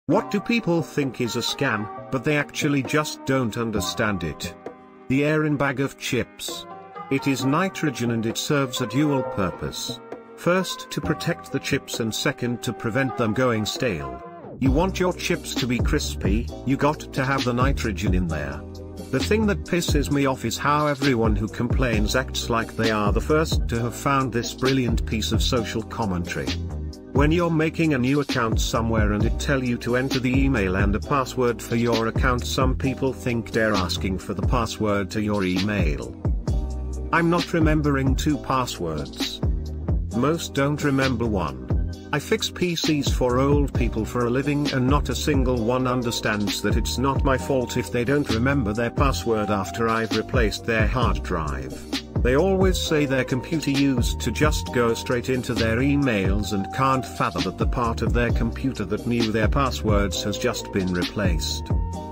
What do people think is a scam, but they actually just don't understand it? The air in bag of chips. It is nitrogen and it serves a dual purpose. First, to protect the chips, and second, to prevent them going stale. You want your chips to be crispy, you got to have the nitrogen in there. The thing that pisses me off is how everyone who complains acts like they are the first to have found this brilliant piece of social commentary. When you're making a new account somewhere and it tell you to enter the email and a password for your account, some people think they're asking for the password to your email. I'm not remembering 2 passwords. Most don't remember one. I fix PCs for old people for a living, and not a single one understands that it's not my fault if they don't remember their password after I've replaced their hard drive. They always say their computer used to just go straight into their emails and can't fathom that the part of their computer that knew their passwords has just been replaced.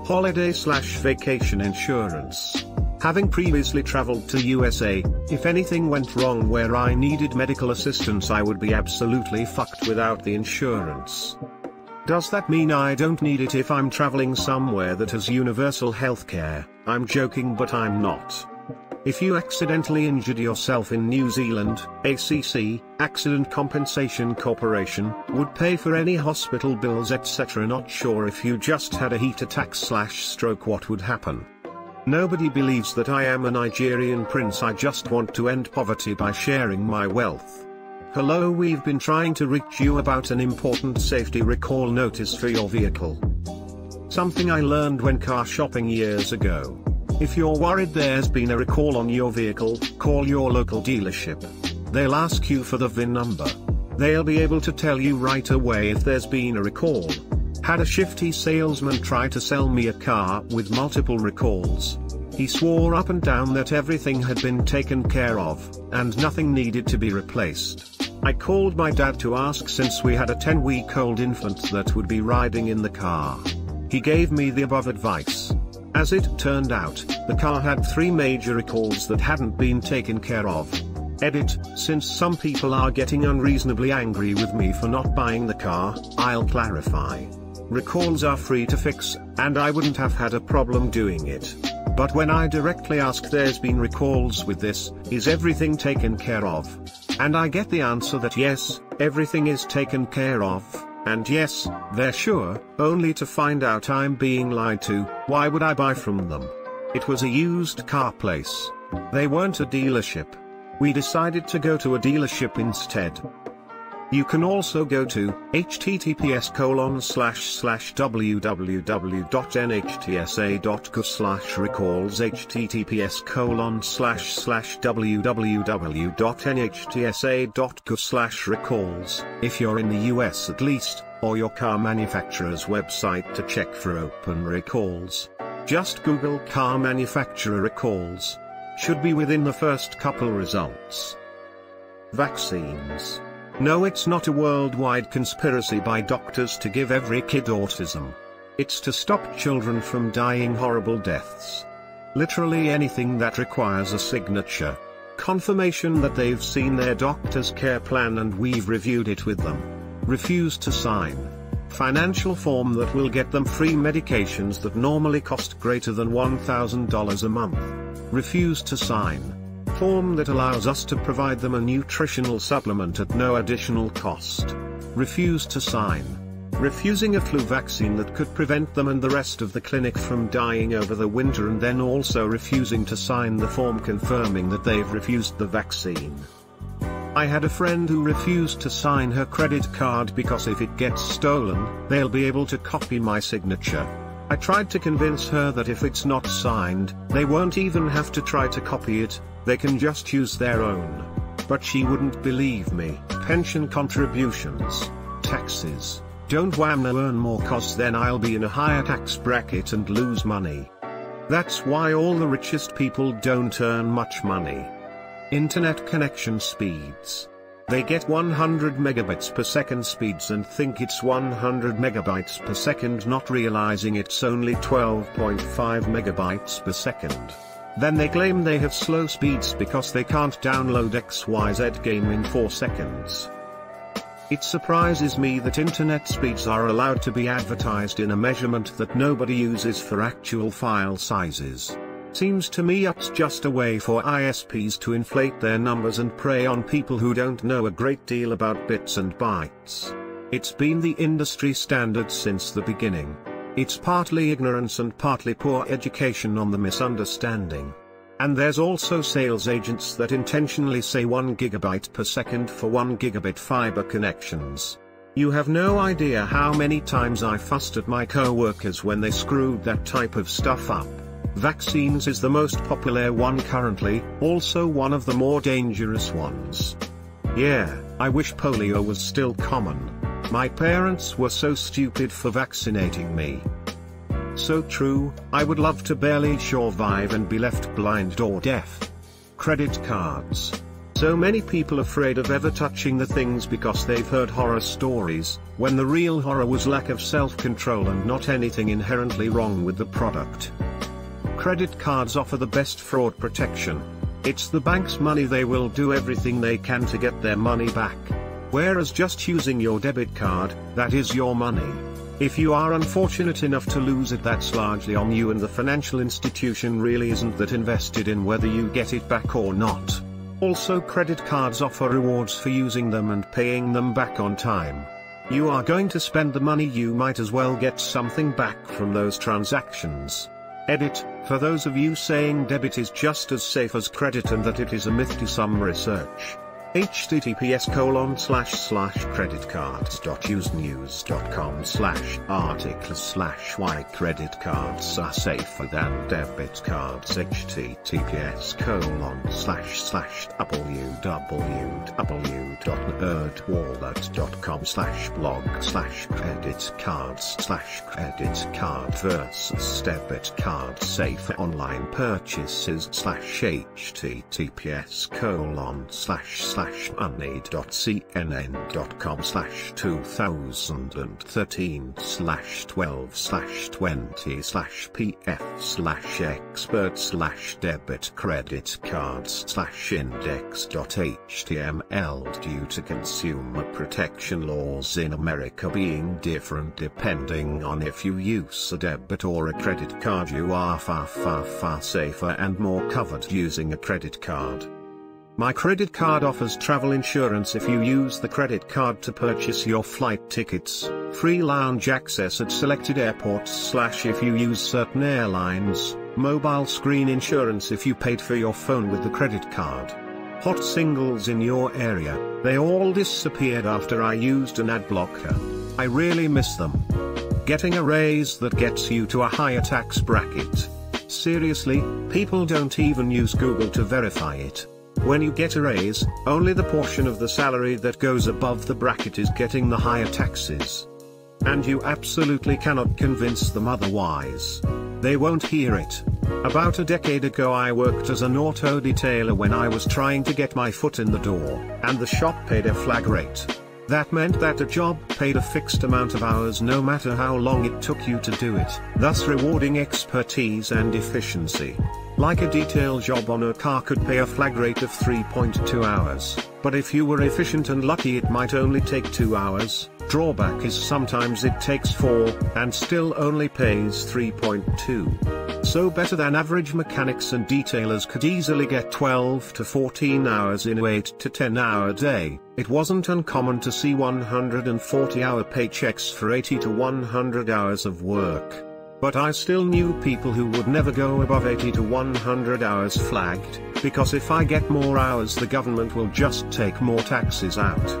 Holiday/vacation insurance. Having previously traveled to USA, if anything went wrong where I needed medical assistance, I would be absolutely fucked without the insurance. Does that mean I don't need it if I'm traveling somewhere that has universal healthcare? I'm joking, but I'm not. If you accidentally injured yourself in New Zealand, ACC, Accident Compensation Corporation, would pay for any hospital bills etc. Not sure if you just had a heat attack/stroke, what would happen? Nobody believes that I am a Nigerian prince. I just want to end poverty by sharing my wealth. Hello, we've been trying to reach you about an important safety recall notice for your vehicle. Something I learned when car shopping years ago. If you're worried there's been a recall on your vehicle, call your local dealership. They'll ask you for the VIN number. They'll be able to tell you right away if there's been a recall. Had a shifty salesman try to sell me a car with multiple recalls. He swore up and down that everything had been taken care of, and nothing needed to be replaced. I called my dad to ask, since we had a 10-week-old infant that would be riding in the car. He gave me the above advice. As it turned out, the car had 3 major recalls that hadn't been taken care of. Edit: since some people are getting unreasonably angry with me for not buying the car, I'll clarify. Recalls are free to fix, and I wouldn't have had a problem doing it. But when I directly ask, there's been recalls with this, is everything taken care of? And I get the answer that yes, everything is taken care of. And yes, they're sure, only to find out I'm being lied to. Why would I buy from them? It was a used car place. They weren't a dealership. We decided to go to a dealership instead. You can also go to https://www.nhtsa.gov/recalls https://www.nhtsa.gov/recalls, if you're in the US at least, or your car manufacturer's website to check for open recalls. Just Google car manufacturer recalls. Should be within the first couple results. Vaccines. No, it's not a worldwide conspiracy by doctors to give every kid autism. It's to stop children from dying horrible deaths. Literally anything that requires a signature. Confirmation that they've seen their doctor's care plan and we've reviewed it with them. Refuse to sign. Financial form that will get them free medications that normally cost greater than $1,000 a month. Refuse to sign. Form that allows us to provide them a nutritional supplement at no additional cost. Refuse to sign. Refusing a flu vaccine that could prevent them and the rest of the clinic from dying over the winter, and then also refusing to sign the form confirming that they've refused the vaccine. I had a friend who refused to sign her credit card because if it gets stolen, they'll be able to copy my signature. I tried to convince her that if it's not signed, they won't even have to try to copy it, they can just use their own. But she wouldn't believe me. Pension contributions, taxes. Don't wanna earn more, cause then I'll be in a higher tax bracket and lose money. That's why all the richest people don't earn much money. Internet connection speeds. They get 100 megabits per second speeds and think it's 100 megabytes per second, not realizing it's only 12.5 megabytes per second. Then they claim they have slow speeds because they can't download XYZ game in 4 seconds. It surprises me that internet speeds are allowed to be advertised in a measurement that nobody uses for actual file sizes. Seems to me it's just a way for ISPs to inflate their numbers and prey on people who don't know a great deal about bits and bytes. It's been the industry standard since the beginning. It's partly ignorance and partly poor education on the misunderstanding. And there's also sales agents that intentionally say 1 GB per second for 1 gigabit fiber connections. You have no idea how many times I fussed at my co-workers when they screwed that type of stuff up. Vaccines is the most popular one currently, also one of the more dangerous ones. Yeah, I wish polio was still common. My parents were so stupid for vaccinating me. So true, I would love to barely survive and be left blind or deaf. Credit cards. So many people afraid of ever touching the things because they've heard horror stories, when the real horror was lack of self-control and not anything inherently wrong with the product. Credit cards offer the best fraud protection. It's the bank's money, they will do everything they can to get their money back. Whereas just using your debit card, that is your money. If you are unfortunate enough to lose it, that's largely on you, and the financial institution really isn't that invested in whether you get it back or not. Also, credit cards offer rewards for using them and paying them back on time. You are going to spend the money, you might as well get something back from those transactions. Edit, for those of you saying debit is just as safe as credit and that it is a myth, do some research. https://creditcards.usenews.com/articles/why credit cards are safer than debit cards. https://www.nerdwallet.com/blog/credit versus debit card safer online purchases https://money.cnn.com/2013/12/20/pf/expert/debit credit cards/index.html. Due to consumer protection laws in America being different depending on if you use a debit or a credit card, you are far safer and more covered using a credit card. My credit card offers travel insurance if you use the credit card to purchase your flight tickets, free lounge access at selected airports / if you use certain airlines, mobile screen insurance if you paid for your phone with the credit card. Hot singles in your area, they all disappeared after I used an ad blocker. I really miss them. Getting a raise that gets you to a higher tax bracket. Seriously, people don't even use Google to verify it. When you get a raise, only the portion of the salary that goes above the bracket is getting the higher taxes. And you absolutely cannot convince them otherwise. They won't hear it. About a decade ago I worked as an auto detailer when I was trying to get my foot in the door, and the shop paid a flag rate. That meant that a job paid a fixed amount of hours no matter how long it took you to do it, thus rewarding expertise and efficiency. Like a detail job on a car could pay a flag rate of 3.2 hours, but if you were efficient and lucky it might only take 2 hours. Drawback is sometimes it takes 4, and still only pays 3.2. So better than average mechanics and detailers could easily get 12 to 14 hours in a 8 to 10 hour day. It wasn't uncommon to see 140-hour paychecks for 80 to 100 hours of work. But I still knew people who would never go above 80 to 100 hours flagged, because if I get more hours the government will just take more taxes out.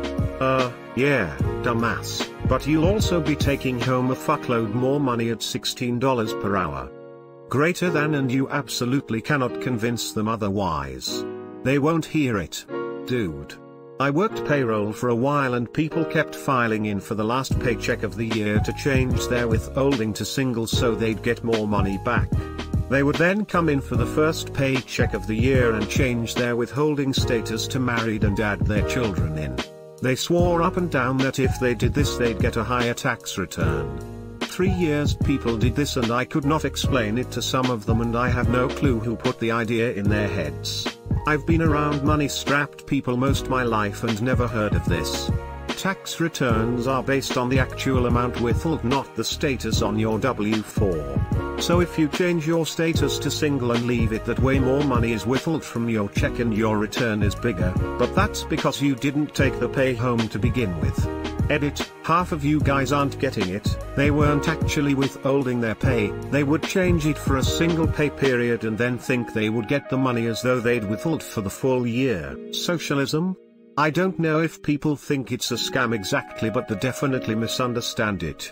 Yeah, dumbass, but you'll also be taking home a fuckload more money at $16 per hour. Greater than, and you absolutely cannot convince them otherwise. They won't hear it. Dude. I worked payroll for a while and people kept filing in for the last paycheck of the year to change their withholding to single so they'd get more money back. They would then come in for the first paycheck of the year and change their withholding status to married and add their children in. They swore up and down that if they did this they'd get a higher tax return. 3 years people did this and I could not explain it to some of them, and I have no clue who put the idea in their heads. I've been around money-strapped people most my life and never heard of this. tax returns are based on the actual amount withheld, not the status on your W-4. So if you change your status to single and leave it that way, more money is withheld from your check and your return is bigger, but that's because you didn't take the pay home to begin with. Edit, half of you guys aren't getting it, they weren't actually withholding their pay, they would change it for a single pay period and then think they would get the money as though they'd withheld for the full year. Socialism? I don't know if people think it's a scam exactly, but they definitely misunderstand it.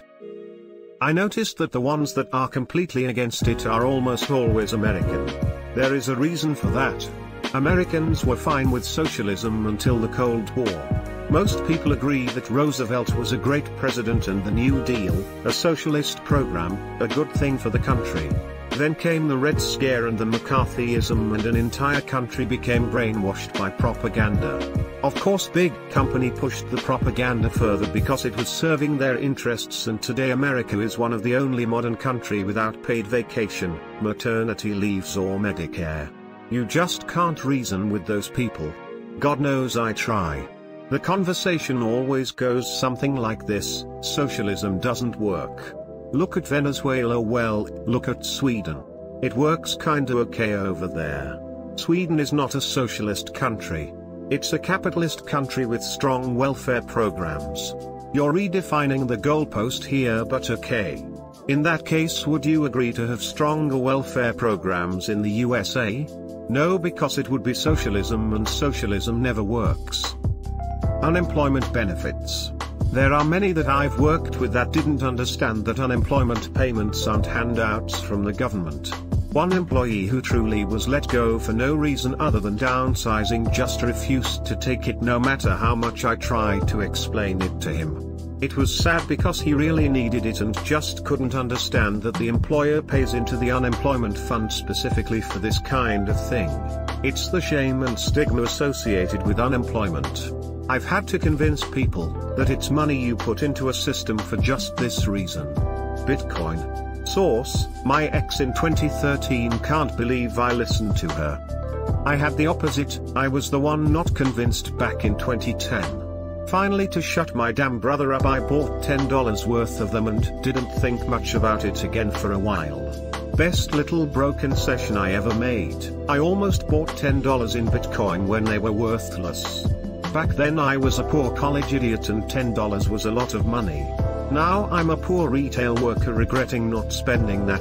I noticed that the ones that are completely against it are almost always American. There is a reason for that. Americans were fine with socialism until the Cold War. Most people agree that Roosevelt was a great president and the New Deal, a socialist program, a good thing for the country. Then came the Red Scare and the McCarthyism, and an entire country became brainwashed by propaganda. Of course, big company pushed the propaganda further because it was serving their interests, and today America is one of the only modern country without paid vacation, maternity leaves or Medicare. You just can't reason with those people. God knows I try. The conversation always goes something like this: socialism doesn't work. Look at Venezuela, well, look at Sweden. It works kinda okay over there. Sweden is not a socialist country. It's a capitalist country with strong welfare programs. You're redefining the goalpost here, but okay. In that case, would you agree to have stronger welfare programs in the USA? No, because it would be socialism, and socialism never works. Unemployment benefits. There are many that I've worked with that didn't understand that unemployment payments aren't handouts from the government. One employee who truly was let go for no reason other than downsizing just refused to take it, no matter how much I tried to explain it to him. It was sad because he really needed it and just couldn't understand that the employer pays into the unemployment fund specifically for this kind of thing. It's the shame and stigma associated with unemployment. I've had to convince people that it's money you put into a system for just this reason. Bitcoin. Source, my ex in 2013. Can't believe I listened to her. I had the opposite, I was the one not convinced back in 2010. Finally, to shut my damn brother up, I bought $10 worth of them and didn't think much about it again for a while. Best little broken session I ever made. I almost bought $10 in Bitcoin when they were worthless. Back then I was a poor college idiot and $10 was a lot of money. Now I'm a poor retail worker regretting not spending that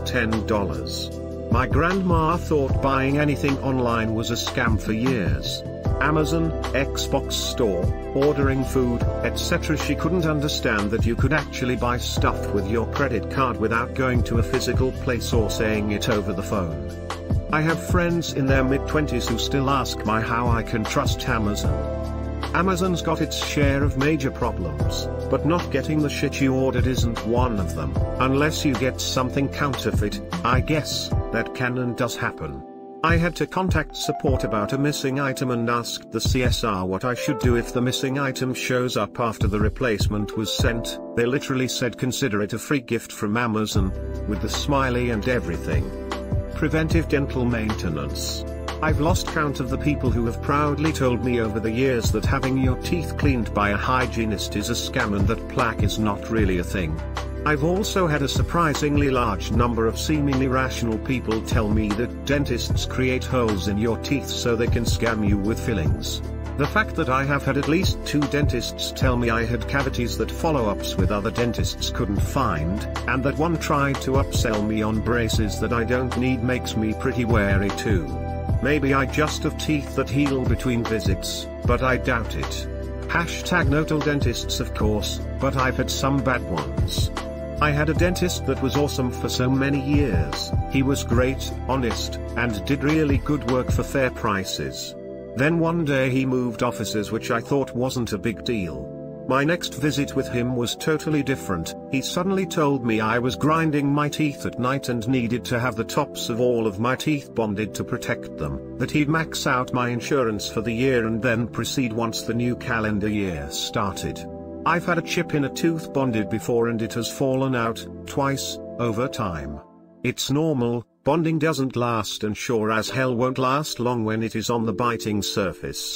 $10. My grandma thought buying anything online was a scam for years. Amazon, Xbox store, ordering food, etc. She couldn't understand that you could actually buy stuff with your credit card without going to a physical place or saying it over the phone. I have friends in their mid-20s who still ask me how I can trust Amazon. Amazon's got its share of major problems, but not getting the shit you ordered isn't one of them. Unless you get something counterfeit, I guess, that can and does happen. I had to contact support about a missing item and asked the CSR what I should do if the missing item shows up after the replacement was sent. They literally said consider it a free gift from Amazon, with the smiley and everything. Preventive dental maintenance. I've lost count of the people who have proudly told me over the years that having your teeth cleaned by a hygienist is a scam and that plaque is not really a thing. I've also had a surprisingly large number of seemingly rational people tell me that dentists create holes in your teeth so they can scam you with fillings. The fact that I have had at least 2 dentists tell me I had cavities that follow-ups with other dentists couldn't find, and that one tried to upsell me on braces that I don't need makes me pretty wary too. Maybe I just have teeth that heal between visits, but I doubt it. Hashtag not all dentists of course, but I've had some bad ones. I had a dentist that was awesome for so many years. He was great, honest, and did really good work for fair prices. Then one day he moved offices, which I thought wasn't a big deal. My next visit with him was totally different. He suddenly told me I was grinding my teeth at night and needed to have the tops of all of my teeth bonded to protect them, that he'd max out my insurance for the year and then proceed once the new calendar year started. I've had a chip in a tooth bonded before and it has fallen out, twice, over time. It's normal, bonding doesn't last and sure as hell won't last long when it is on the biting surface.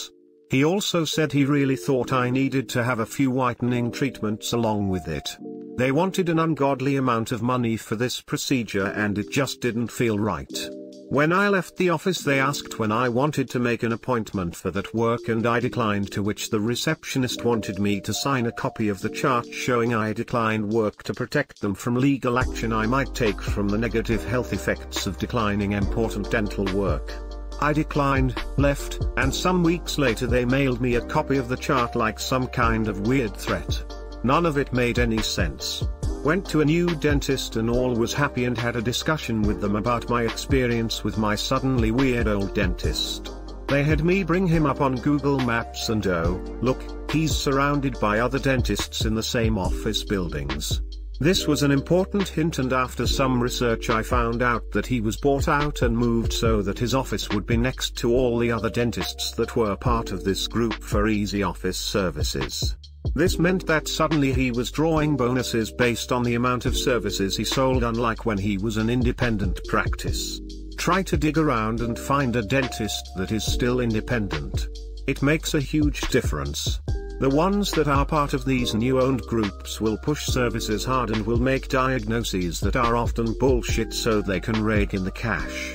He also said he really thought I needed to have a few whitening treatments along with it. They wanted an ungodly amount of money for this procedure and it just didn't feel right. When I left the office they asked when I wanted to make an appointment for that work and I declined, to which the receptionist wanted me to sign a copy of the chart showing I declined work to protect them from legal action I might take from the negative health effects of declining important dental work. I declined, left, and some weeks later they mailed me a copy of the chart like some kind of weird threat. None of it made any sense. Went to a new dentist and all was happy and had a discussion with them about my experience with my suddenly weird old dentist. They had me bring him up on Google Maps and oh, look, he's surrounded by other dentists in the same office buildings. This was an important hint, and after some research I found out that he was bought out and moved so that his office would be next to all the other dentists that were part of this group for easy office services. This meant that suddenly he was drawing bonuses based on the amount of services he sold, unlike when he was an independent practice. Try to dig around and find a dentist that is still independent. It makes a huge difference. The ones that are part of these new owned groups will push services hard and will make diagnoses that are often bullshit so they can rake in the cash.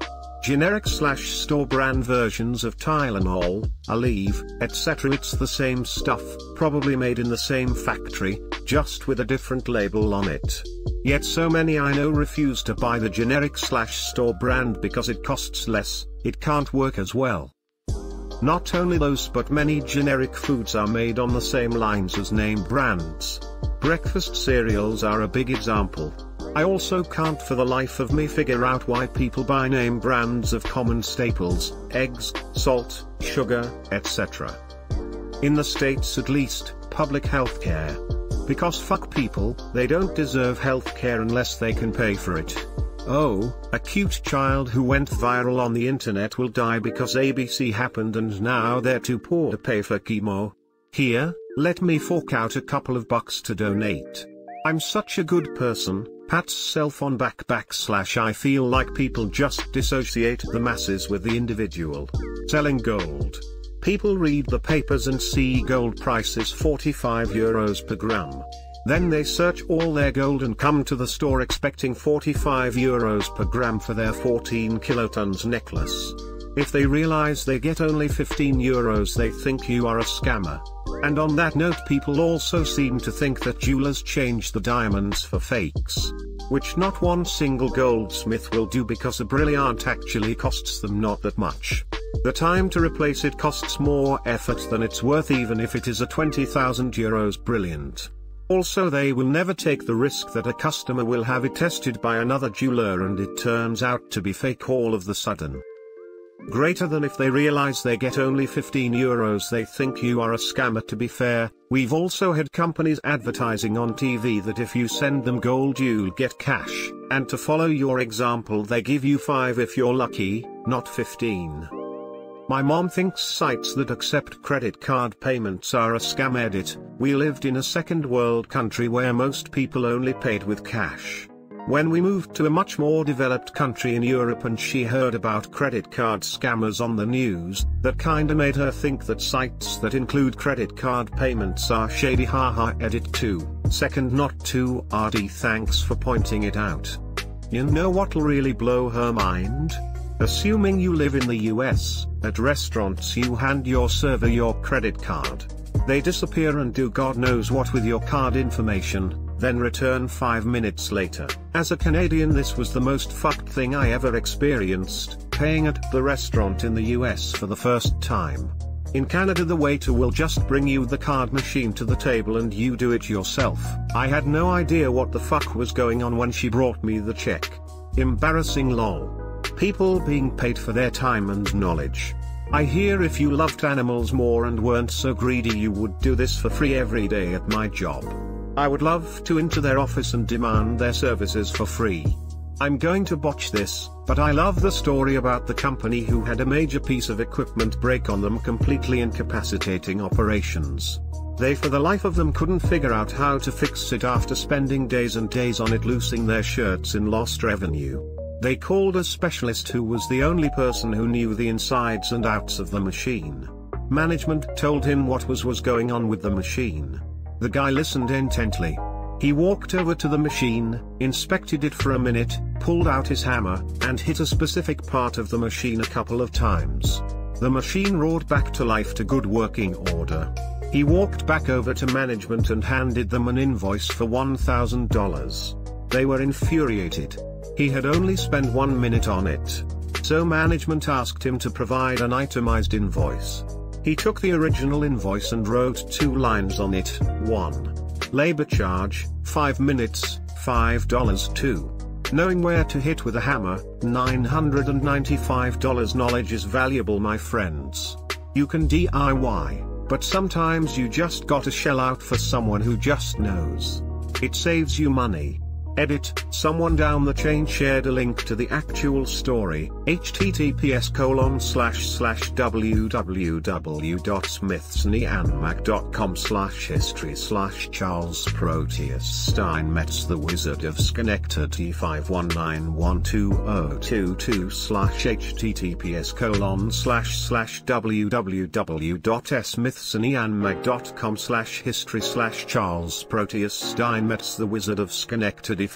Generic/store brand versions of Tylenol, Aleve, etc. It's the same stuff, probably made in the same factory, just with a different label on it. Yet so many I know refuse to buy the generic/store brand because it costs less, it can't work as well. Not only those, but many generic foods are made on the same lines as name brands. Breakfast cereals are a big example. I also can't for the life of me figure out why people buy name brands of common staples, eggs, salt, sugar, etc. In the States at least, public healthcare. Because fuck people, they don't deserve healthcare unless they can pay for it. Oh, a cute child who went viral on the internet will die because ABC happened and now they're too poor to pay for chemo. Here, let me fork out a couple of bucks to donate. I'm such a good person. Pats self on back / I feel like people just dissociate the masses with the individual. Selling gold. People read the papers and see gold prices €45 per gram. Then they search all their gold and come to the store expecting €45 per gram for their 14 kilotons necklace. If they realize they get only €15, they think you are a scammer. And on that note, people also seem to think that jewelers change the diamonds for fakes. Which not one single goldsmith will do because a brilliant actually costs them not that much. The time to replace it costs more effort than it's worth, even if it is a €20,000 brilliant. Also, they will never take the risk that a customer will have it tested by another jeweler and it turns out to be fake all of the sudden. Greater than if they realize they get only €15, they think you are a scammer. To be fair, we've also had companies advertising on TV that if you send them gold you'll get cash, and to follow your example they give you 5 if you're lucky, not 15. My mom thinks sites that accept credit card payments are a scam. Edit, we lived in a second world country where most people only paid with cash. When we moved to a much more developed country in Europe and she heard about credit card scammers on the news, that kinda made her think that sites that include credit card payments are shady. Haha. Edit 2, second not 2 RD, thanks for pointing it out. You know what'll really blow her mind? Assuming you live in the US, at restaurants you hand your server your credit card. They disappear and do God knows what with your card information, then return 5 minutes later. As a Canadian, this was the most fucked thing I ever experienced, paying at the restaurant in the US for the first time. In Canada the waiter will just bring you the card machine to the table and you do it yourself. I had no idea what the fuck was going on when she brought me the check. Embarrassing lol. People being paid for their time and knowledge. I hear if you loved animals more and weren't so greedy you would do this for free every day at my job. I would love to enter their office and demand their services for free. I'm going to botch this, but I love the story about the company who had a major piece of equipment break on them, completely incapacitating operations. They for the life of them couldn't figure out how to fix it after spending days and days on it, losing their shirts in lost revenue. They called a specialist who was the only person who knew the insides and outs of the machine. Management told him what was going on with the machine. The guy listened intently. He walked over to the machine, inspected it for a minute, pulled out his hammer, and hit a specific part of the machine a couple of times. The machine roared back to life to good working order. He walked back over to management and handed them an invoice for $1,000. They were infuriated. He had only spent 1 minute on it. So management asked him to provide an itemized invoice. He took the original invoice and wrote 2 lines on it. 1. Labor charge, 5 minutes, $5. 2. Knowing where to hit with a hammer, $995. Knowledge is valuable, my friends. You can DIY, but sometimes you just gotta shell out for someone who just knows. It saves you money. Edit, someone down the chain shared a link to the actual story, https://www.smithsonianmag.com/history/Charles Proteus Steinmetz the Wizard of Schenectady 5191022/https://www.smithsonianmag.com/history/Charles Proteus Steinmetz the Wizard of Schenectady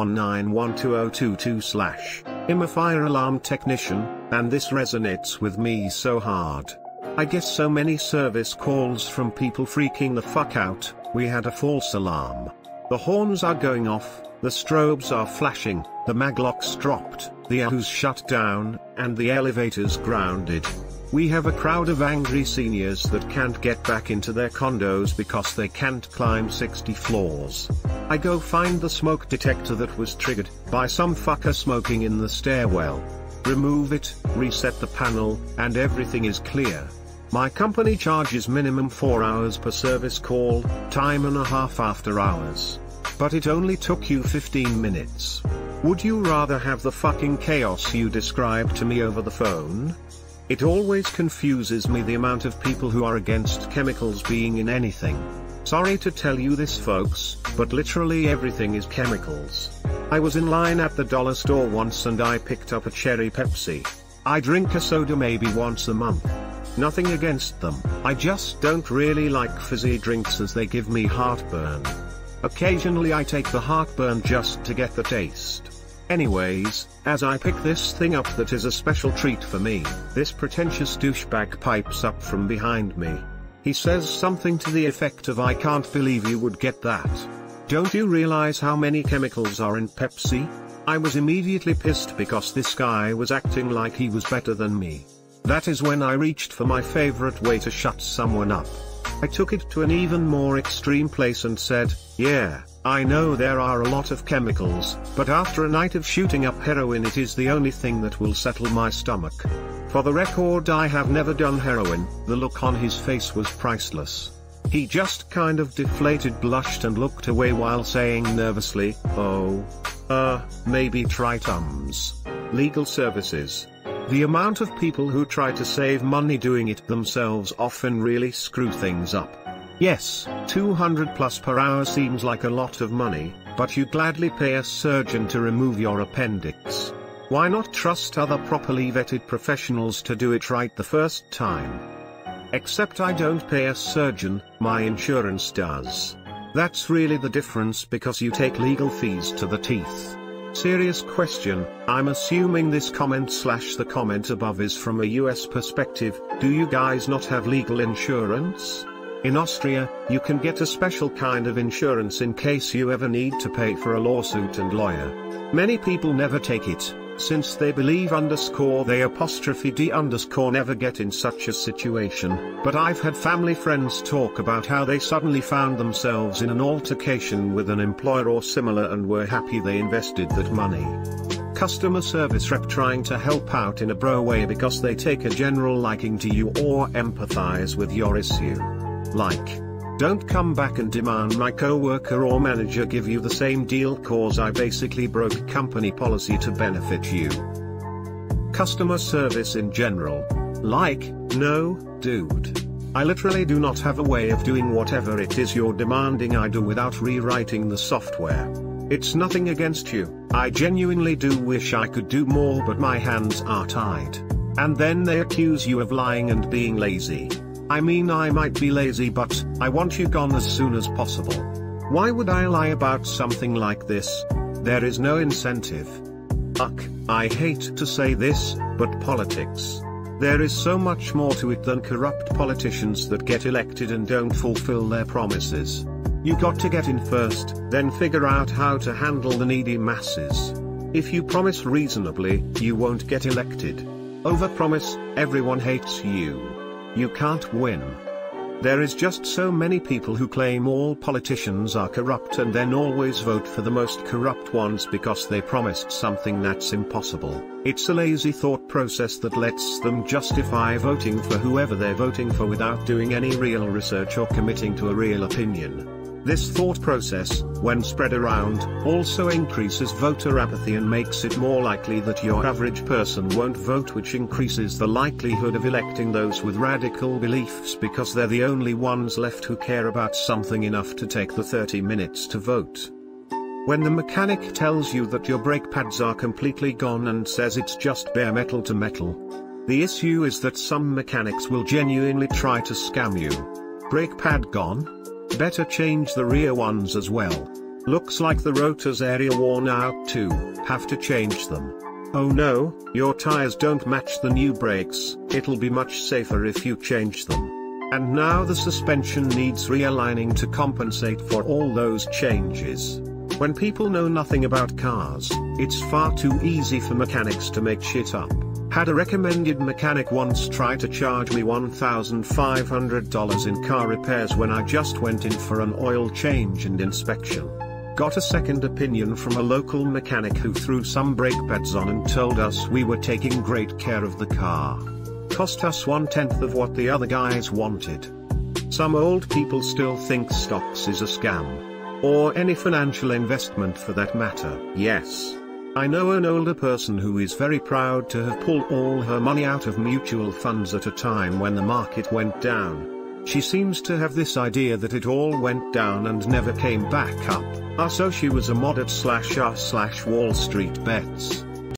5191222/. I'm a fire alarm technician, and this resonates with me so hard. I get so many service calls from people freaking the fuck out. We had a false alarm. The horns are going off, the strobes are flashing, the maglocks dropped, the Yahoo's shut down, and the elevator's grounded. We have a crowd of angry seniors that can't get back into their condos because they can't climb 60 floors. I go find the smoke detector that was triggered by some fucker smoking in the stairwell. Remove it, reset the panel, and everything is clear. My company charges minimum 4 hours per service call, time and a half after hours. But it only took you 15 minutes. Would you rather have the fucking chaos you described to me over the phone? It always confuses me the amount of people who are against chemicals being in anything. Sorry to tell you this, folks, but literally everything is chemicals. I was in line at the dollar store once and I picked up a cherry Pepsi. I drink a soda maybe once a month. Nothing against them, I just don't really like fizzy drinks as they give me heartburn. Occasionally I take the heartburn just to get the taste. Anyways, as I pick this thing up that is a special treat for me, this pretentious douchebag pipes up from behind me. He says something to the effect of "I can't believe you would get that. Don't you realize how many chemicals are in Pepsi?" I was immediately pissed because this guy was acting like he was better than me. That is when I reached for my favorite way to shut someone up. I took it to an even more extreme place and said, "Yeah, I know there are a lot of chemicals, but after a night of shooting up heroin it is the only thing that will settle my stomach. For the record, I have never done heroin." The look on his face was priceless. He just kind of deflated, blushed and looked away while saying nervously, maybe try Tums. Legal services. The amount of people who try to save money doing it themselves often really screw things up. Yes, $200+ per hour seems like a lot of money, but you gladly pay a surgeon to remove your appendix. Why not trust other properly vetted professionals to do it right the first time? Except I don't pay a surgeon, my insurance does. That's really the difference, because you take legal fees to the teeth. Serious question, I'm assuming this comment/the comment above is from a US perspective. Do you guys not have legal insurance? In Austria, you can get a special kind of insurance in case you ever need to pay for a lawsuit and lawyer. Many people never take it, since they believe _they_d_ never get in such a situation, but I've had family friends talk about how they suddenly found themselves in an altercation with an employer or similar and were happy they invested that money. Customer service rep trying to help out in a bro way because they take a general liking to you or empathize with your issue. Like, don't come back and demand my coworker or manager give you the same deal cause I basically broke company policy to benefit you. Customer service in general. Like, no, dude. I literally do not have a way of doing whatever it is you're demanding I do without rewriting the software. It's nothing against you, I genuinely do wish I could do more, but my hands are tied. And then they accuse you of lying and being lazy. I mean, I might be lazy, but I want you gone as soon as possible. Why would I lie about something like this? There is no incentive. Ugh, I hate to say this, but politics. There is so much more to it than corrupt politicians that get elected and don't fulfill their promises. You got to get in first, then figure out how to handle the needy masses. If you promise reasonably, you won't get elected. Overpromise, everyone hates you. You can't win. There is just so many people who claim all politicians are corrupt and then always vote for the most corrupt ones because they promised something that's impossible. It's a lazy thought process that lets them justify voting for whoever they're voting for without doing any real research or committing to a real opinion. This thought process, when spread around, also increases voter apathy and makes it more likely that your average person won't vote, which increases the likelihood of electing those with radical beliefs because they're the only ones left who care about something enough to take the 30 minutes to vote. When the mechanic tells you that your brake pads are completely gone and says it's just bare metal to metal, the issue is that some mechanics will genuinely try to scam you. Brake pad gone? Better change the rear ones as well. Looks like the rotor's area worn out too, have to change them. Oh no, your tires don't match the new brakes, it'll be much safer if you change them. And now the suspension needs realigning to compensate for all those changes. When people know nothing about cars, it's far too easy for mechanics to make shit up. Had a recommended mechanic once try to charge me $1,500 in car repairs when I just went in for an oil change and inspection. Got a second opinion from a local mechanic who threw some brake pads on and told us we were taking great care of the car. Cost us 1/10 of what the other guys wanted. Some old people still think stocks is a scam. Or any financial investment for that matter. Yes. I know an older person who is very proud to have pulled all her money out of mutual funds at a time when the market went down. She seems to have this idea that it all went down and never came back up, so she was a mod at /r/Wall Street Bets.